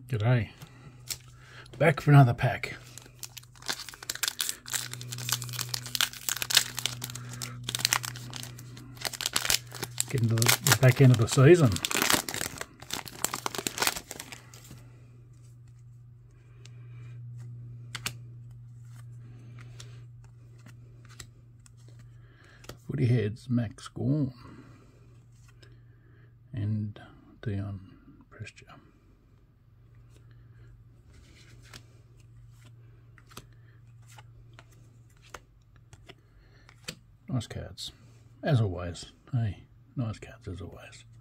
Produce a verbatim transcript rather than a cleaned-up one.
G'day. Back for another pack. Getting to the, the back end of the season. Footy Heads, Max Gorn and Dion Prestia. Nice cards, as always. Hey, nice cards as always.